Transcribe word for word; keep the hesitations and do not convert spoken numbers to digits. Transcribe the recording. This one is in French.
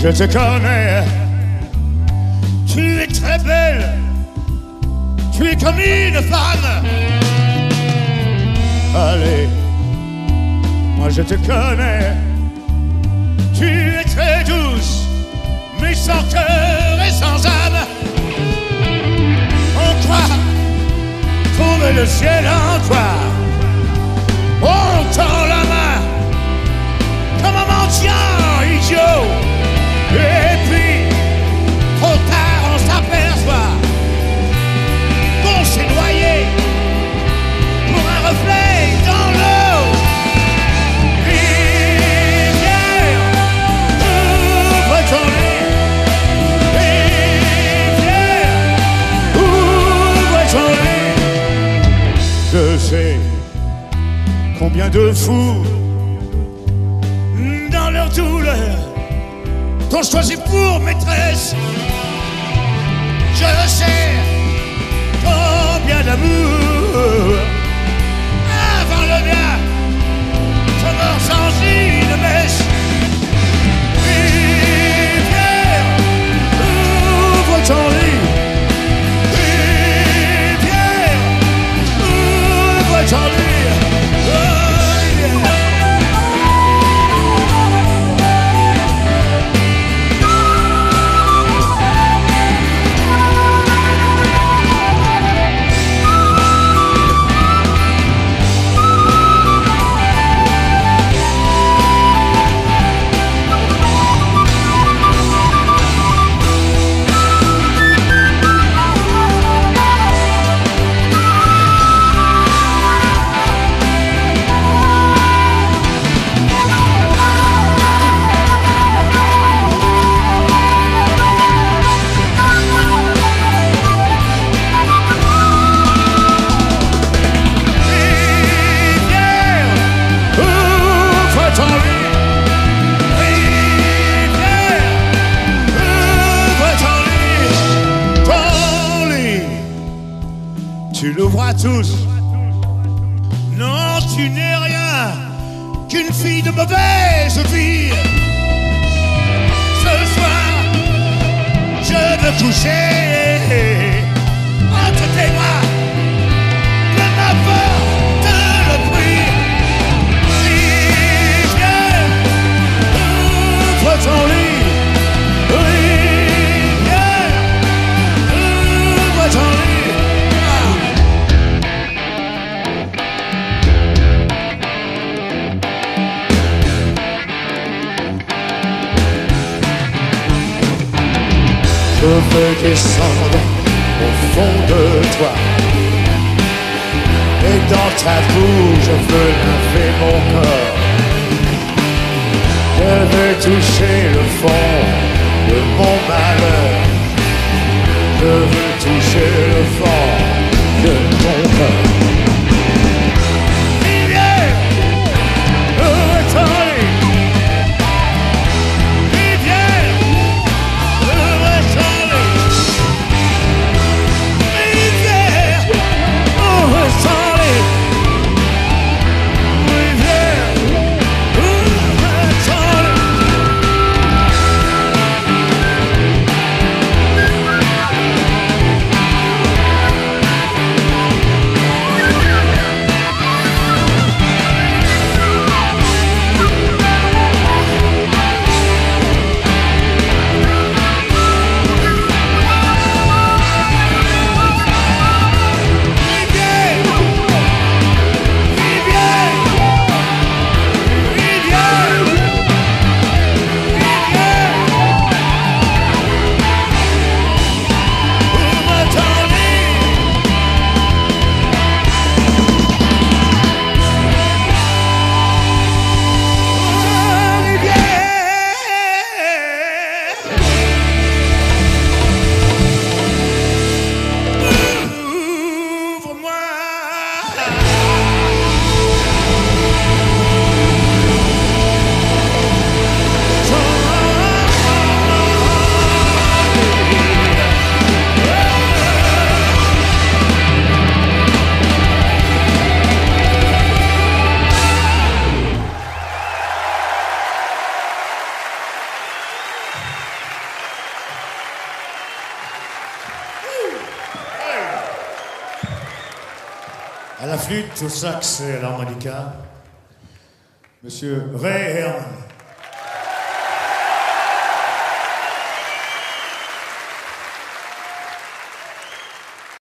Je te connais, tu es très belle, tu es comme une femme. Allez, moi je te connais, tu es très douce, mais sans cœur et sans âme. On croit trouver le ciel en toi, on tend la main comme un mendiant idiot. Et puis, trop tard, on s'aperçoit qu'on s'est noyé pour un reflet dans l'eau. Rivière, ouvre ton lit. Rivière, ouvre ton lit. Je sais combien de fous, dans leur douleur, t'ont choisi pour maîtresse. Je sais combien d'amour avant le mien sont morts sans une messe. Rivière, ouvre ton lit. Rivière, ouvre ton lit. Oh, rivière. Tu l'ouvres à tous. Non, tu n'es rien qu'une fille de mauvaise vie. Ce soir, je veux coucher entre tes bras. Ne m'apporte le bruit. Rivière, ouvre ton lit. Rivière, ouvre ton lit. Je veux descendre au fond de toi, et dans ta bouche je veux laver mon corps. Je veux toucher le fond de mon malheur. Je veux toucher le fond de mon cœur. Rivière, ouvre ton lit. À la flûte, au sax et à l'harmonica, Monsieur Ray Herman.